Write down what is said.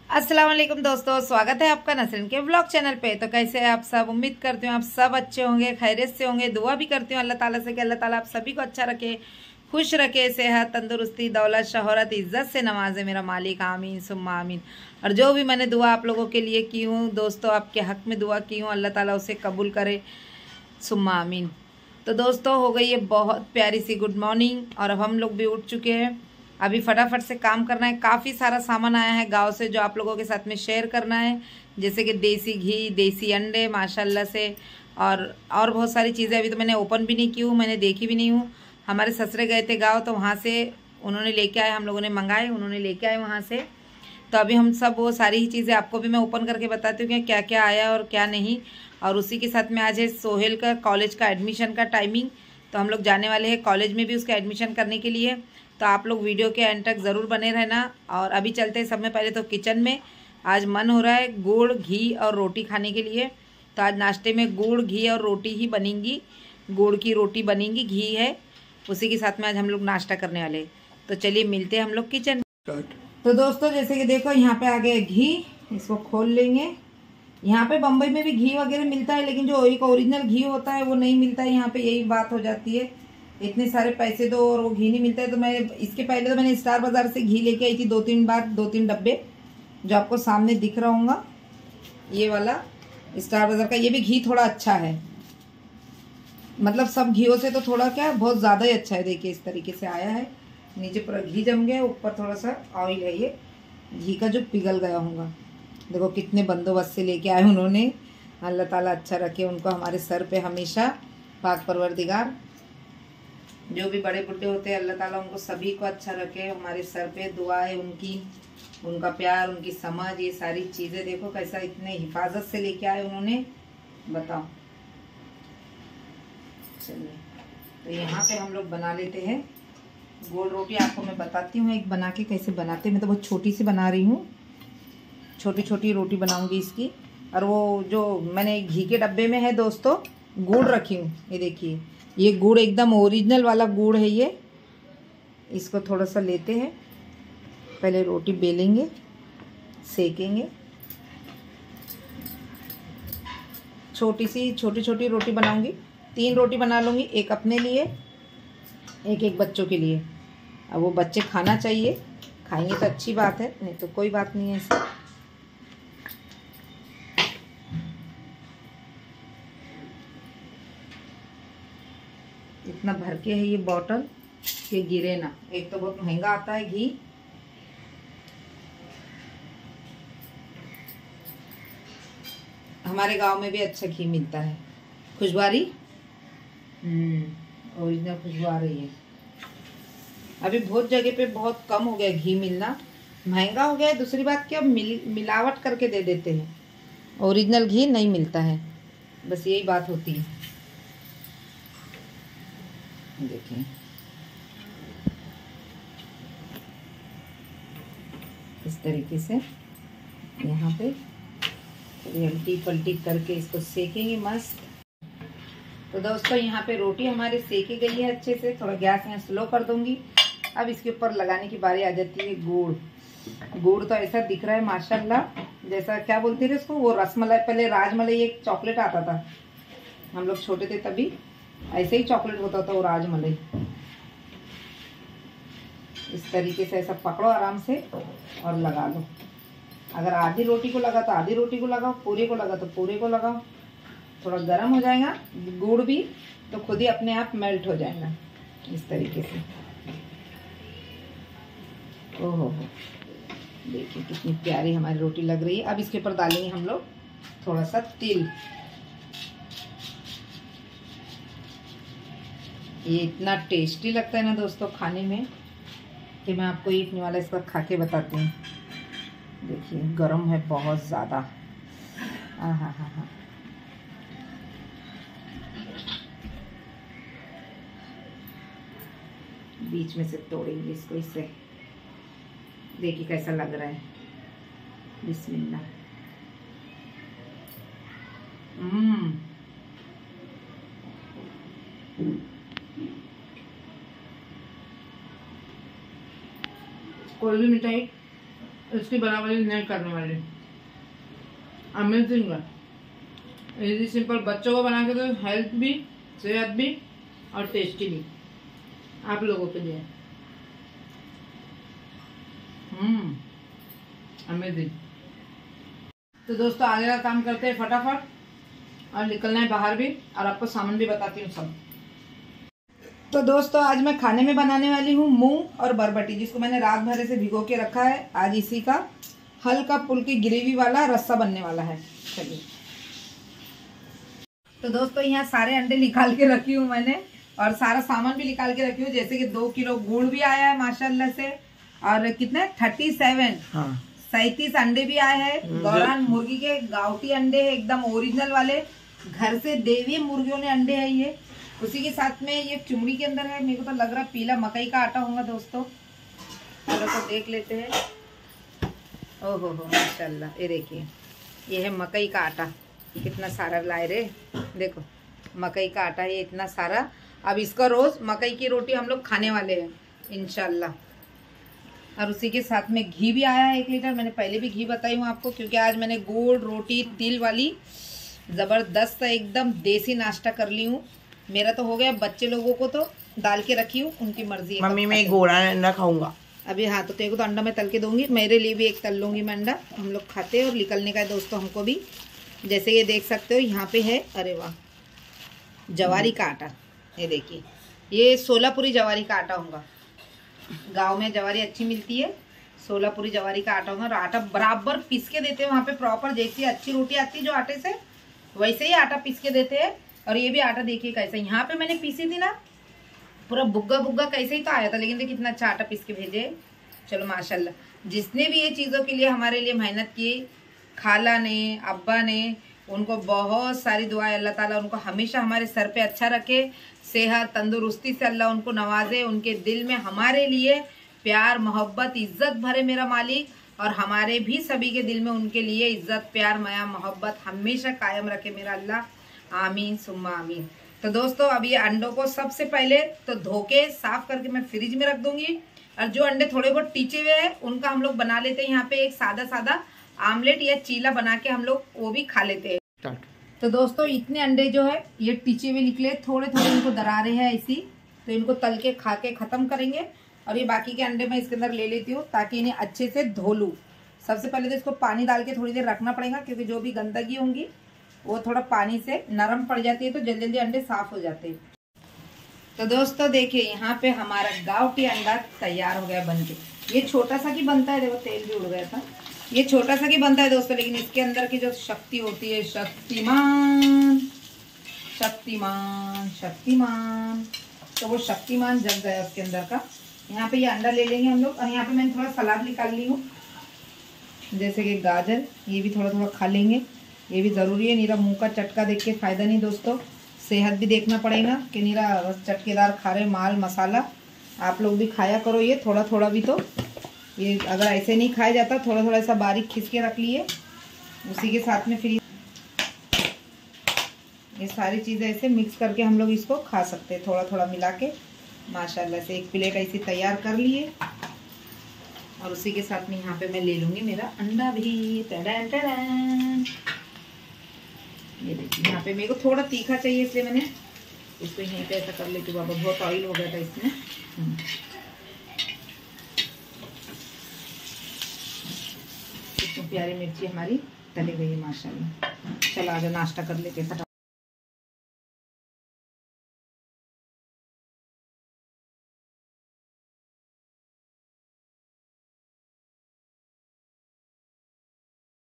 अस्सलाम वालेकुम दोस्तों, स्वागत है आपका नसरीन के व्लॉग चैनल पे। तो कैसे हैं आप सब? उम्मीद करती हूँ आप सब अच्छे होंगे, खैरियत से होंगे। दुआ भी करती हूँ अल्लाह ताला से कि अल्लाह ताला आप सभी को अच्छा रखे, खुश रखे, सेहत, तंदुरुस्ती, दौलत, शोहरत, इज्जत से नवाजे मेरा मालिक। आमीन सुम्मा आमीन। और जो भी मैंने दुआ आप लोगों के लिए की हूँ दोस्तों, आपके हक में दुआ की हूँ, अल्लाह ताला उसे कबूल करे, सुम्मा आमीन। तो दोस्तों, हो गई है बहुत प्यारी सी गुड मॉर्निंग और अब हम लोग भी उठ चुके हैं। अभी फटाफट से काम करना है। काफ़ी सारा सामान आया है गांव से जो आप लोगों के साथ में शेयर करना है, जैसे कि देसी घी, देसी अंडे माशाल्लाह से, और बहुत सारी चीज़ें अभी तो मैंने ओपन भी नहीं की हूँ, मैंने देखी भी नहीं हूँ। हमारे ससुरे गए थे गाँव, तो वहाँ से उन्होंने लेके आए, हम लोगों ने मंगाए, उन्होंने लेके आए वहाँ से। तो अभी हम सब वो सारी ही चीज़ें आपको भी मैं ओपन करके बताती हूँ कि क्या क्या आया और क्या नहीं। और उसी के साथ में आज है सोहेल का कॉलेज का एडमिशन का टाइमिंग। तो हम लोग जाने वाले हैं कॉलेज में भी उसका एडमिशन करने के लिए। तो आप लोग वीडियो के एंड तक ज़रूर बने रहना। और अभी चलते हैं सब में पहले तो किचन में। आज मन हो रहा है गुड़ घी और रोटी खाने के लिए। तो आज नाश्ते में गुड़ घी और रोटी ही बनेंगी। गुड़ की रोटी बनेंगी, घी है, उसी के साथ में आज हम लोग नाश्ता करने वाले। तो चलिए मिलते हैं हम लोग किचन। तो दोस्तों, जैसे कि देखो यहाँ पे आ गया घी, इसको खोल लेंगे। यहाँ पे बम्बई में भी घी वगैरह मिलता है, लेकिन जो एक ओरिजिनल घी होता है वो नहीं मिलता है यहाँ पे, यही बात हो जाती है। इतने सारे पैसे दो और वो घी नहीं मिलता है। तो मैं इसके पहले तो मैंने स्टार बाजार से घी लेके आई थी 2-3 बार, 2-3 डब्बे, जो आपको सामने दिख रहा होगा, ये वाला स्टार बाजार का। ये भी घी थोड़ा अच्छा है, मतलब सब घीयों से तो थोड़ा क्या बहुत ज़्यादा ही अच्छा है। देखिए इस तरीके से आया है, नीचे पूरा घी जम गया, ऊपर थोड़ा सा ऑयल है, ये घी का जो पिघल गया होगा। देखो कितने बंदोबस्त से लेके आए उन्होंने। अल्लाह ताला अच्छा रखे उनको हमारे सर पे हमेशा, पाक परवरदिगार। जो भी बड़े बुड्ढे होते हैं अल्लाह ताला उनको सभी को अच्छा रखे। हमारे सर पे दुआ है उनकी, उनका प्यार, उनकी समझ, ये सारी चीज़ें। देखो कैसा इतने हिफाजत से लेके आए उन्होंने, बताओ। चलिए, तो यहाँ पे हम लोग बना लेते हैं गोल रोटी। आपको मैं बताती हूँ एक बना के कैसे बनाते हैं। मैं तो बहुत छोटी सी बना रही हूँ, छोटी छोटी रोटी बनाऊंगी इसकी। और वो जो मैंने घी के डब्बे में है दोस्तों, गुड़ रखी हूँ, ये देखिए, ये गुड़ एकदम ओरिजिनल वाला गुड़ है ये। इसको थोड़ा सा लेते हैं, पहले रोटी बेलेंगे, सेकेंगे। छोटी छोटी रोटी बनाऊंगी, 3 रोटी बना लूँगी, एक अपने लिए, एक एक बच्चों के लिए। अब वो बच्चे खाना चाहिए, खाएंगे तो अच्छी बात है, नहीं तो कोई बात नहीं है ऐसा। इतना भर के है ये बॉटल कि गिरे ना। एक तो बहुत महंगा आता है घी, हमारे गांव में भी अच्छा घी मिलता है, खुशबारी, ओरिजिनल खुशबू आ रही है। अभी बहुत जगह पे बहुत कम हो गया घी मिलना, महंगा हो गया है। दूसरी बात क्या, मिलावट करके दे देते हैं, ओरिजिनल घी नहीं मिलता है, बस यही बात होती है। देखिए इस तरीके से यहाँ पे उल्टी पलटी करके इसको सेकेंगे मस्त। तो दोस्तों, यहाँ पे रोटी हमारी सेकी गई है अच्छे से। थोड़ा गैस यहाँ स्लो कर दूंगी। अब इसके ऊपर लगाने की बारी आ जाती है गुड़। गुड़ तो ऐसा दिख रहा है माशाल्लाह, जैसा क्या बोलते थे उसको, वो रसमलाई, पहले राजमलाई एक चॉकलेट आता था, हम लोग छोटे थे तभी ऐसे ही चॉकलेट होता था वो राजमलाई। इस तरीके से ऐसा पकड़ो आराम से और लगा लो। अगर आधी रोटी को लगा तो आधी रोटी को लगाओ, पूरे को लगा तो पूरे को लगाओ। थोड़ा गर्म हो जाएगा गुड़ भी तो खुद ही अपने आप मेल्ट हो जाएगा इस तरीके से। ओहो, देखिए कितनी प्यारी हमारी रोटी लग रही है। अब इसके ऊपर डालेंगे हम लोग थोड़ा सा तिल। ये इतना टेस्टी लगता है ना दोस्तों खाने में कि मैं आपको एक वाला इसका खा के बताती हूँ। देखिए गरम है बहुत ज़्यादा। हाँ हाँ हाँ हाँ, बीच में से तोड़ेंगे इसको, इससे देखिए कैसा लग रहा है। बिस्मिल्लाह। कोई भी मिठाई इसकी बराबरी नहीं करने वाली। अमेजिंग है, इजी सिंपल, बच्चों को बना के दो, हेल्थ भी, सेहत भी और टेस्टी भी आप लोगों के लिए। अमेजिंग। तो दोस्तों आगे का काम करते हैं फटाफट और निकलना है बाहर भी, और आपको सामान भी बताती हूँ सब। तो दोस्तों आज मैं खाने में बनाने वाली हूँ मूंग और बरबटी, जिसको मैंने रात भर से भिगो के रखा है। आज इसी का हल्का पुल्की ग्रेवी वाला रस्सा बनने वाला है। चलिए, तो दोस्तों यहाँ सारे अंडे निकाल के रखी हूँ मैंने, और सारा सामान भी निकाल के रखी हूँ। जैसे कि 2 किलो गुड़ भी आया है माशाल्लाह से, और कितने 37 अंडे भी आए हैं। गौरान मुर्गी के गावटी अंडे है, एकदम ओरिजिनल वाले, घर से देवी मुर्गियों ने अंडे है ये। उसी के साथ में ये चुमड़ी के अंदर है, मेरे को तो लग रहा है पीला मकई का आटा होगा दोस्तों। चलो तो देख लेते हैं। ओहो हो माशाल्लाह, ये देखिए ये है मकई का आटा। कितना सारा लाए रे, देखो मकई का आटा है इतना सारा। अब इसका रोज मकई की रोटी हम लोग खाने वाले हैं इंशाल्लाह। और उसी के साथ में घी भी आया है 1 लीटर। मैंने पहले भी घी बताई हूँ आपको, क्योंकि आज मैंने गुड़ रोटी तिल वाली जबरदस्त एकदम देसी नाश्ता कर ली हूँ। मेरा तो हो गया, बच्चे लोगों को तो डाल के रखी हूँ, उनकी मर्जी है। मम्मी मैं घोड़ा अंडा खाऊंगा अभी। हाँ तो तेरे को तो अंडा मैं तल के दूंगी, मेरे लिए भी एक तल लूंगी मैं अंडा। हम लोग खाते हैं और निकलने का है दोस्तों हमको भी। जैसे ये देख सकते हो यहाँ पे है, अरे वाह, जवारी का आटा। ये देखिए ये सोलापुरी जवारी का आटा होगा। गांव में जवारी अच्छी मिलती है, सोलापुरी जवारी का आटा होगा। और आटा बराबर पीस के देते हैं वहाँ पे प्रॉपर, जैसी अच्छी रोटी आती है जो आटे से, वैसे ही आटा पीस के देते हैं। और ये भी आटा देखिए कैसा, यहाँ पे मैंने पीसी थी ना, पूरा बुग्गा बुग्गा कैसे ही तो आया था, लेकिन देखिए कितना अच्छा आटा पीस के भेजे। चलो माशाल्लाह, जिसने भी ये चीज़ों के लिए हमारे लिए मेहनत की, खाला ने, अब्बा ने, उनको बहुत सारी दुआएं। अल्लाह ताला उनको हमेशा हमारे सर पे अच्छा रखे, सेहत तंदुरुस्ती से अल्लाह उनको नवाजे, उनके दिल में हमारे लिए प्यार मोहब्बत इज्जत भरे मेरा मालिक, और हमारे भी सभी के दिल में उनके लिए इज्जत प्यार माया मोहब्बत हमेशा कायम रखे मेरा अल्लाह, आमीन सुम्मा आमीन। तो दोस्तों अब ये अंडों को सबसे पहले तो धो के साफ करके मैं फ्रिज में रख दूंगी, और जो अंडे थोड़े बहुत टीचे हुए हैं उनका हम लोग बना लेते हैं यहाँ पे एक सादा सादा आमलेट या चीला बना के हम लोग वो भी खा लेते हैं। तो दोस्तों इतने अंडे जो है ये टीचे हुए निकले, थोड़े थोड़े इनको दरारे हैं ऐसी, तो इनको तल के खा के खत्म करेंगे। और ये बाकी के अंडे मैं इसके अंदर ले लेती हूँ ताकि इन्हें अच्छे से धो लूँ। सबसे पहले तो इसको पानी डाल के थोड़ी देर रखना पड़ेगा, क्योंकि जो भी गंदगी होंगी वो थोड़ा पानी से नरम पड़ जाती है, तो जल्दी जल्दी अंडे साफ हो जाते हैं। तो दोस्तों देखिए यहाँ पे हमारा गावटी अंडा तैयार हो गया बन के। ये छोटा सा की बनता है, देखो तेल भी उड़ गया था। ये छोटा सा की बनता है दोस्तों, लेकिन इसके अंदर की जो शक्ति होती है, शक्तिमान शक्तिमान शक्तिमान, तो वो शक्तिमान जग गया उसके अंदर का। यहाँ पे ये अंडा ले लेंगे हम लोग, और यहाँ पे मैंने थोड़ा सलाद निकाल ली हूँ, जैसे कि गाजर, ये भी थोड़ा थोड़ा खा लेंगे, ये भी ज़रूरी है। नीरा मुंह का चटका देख के फ़ायदा नहीं दोस्तों, सेहत भी देखना पड़ेगा कि नीरा बस चटकेदार खा रहे माल मसाला। आप लोग भी खाया करो ये थोड़ा थोड़ा भी, तो ये अगर ऐसे नहीं खाया जाता, थोड़ा थोड़ा ऐसा बारीक खिस के रख लिए, उसी के साथ में फिर ये सारी चीज़ें ऐसे मिक्स करके हम लोग इसको खा सकते हैं, थोड़ा थोड़ा मिला के माशाल्लाह से। एक प्लेट ऐसी तैयार कर लिए, और उसी के साथ में यहाँ पे मैं ले लूँगी मेरा अंडा भी। टडन टडन, ये देखिए यहाँ पे मेरे को थोड़ा तीखा चाहिए, इसलिए मैंने इसको यहीं पे ऐसा कर लेती हूँ। बाबा बहुत ऑयल हो गया था इसमें। इतनी प्यारी मिर्ची हमारी तली गई है माशाल्लाह। चलो आगे नाश्ता कर लेते हैं।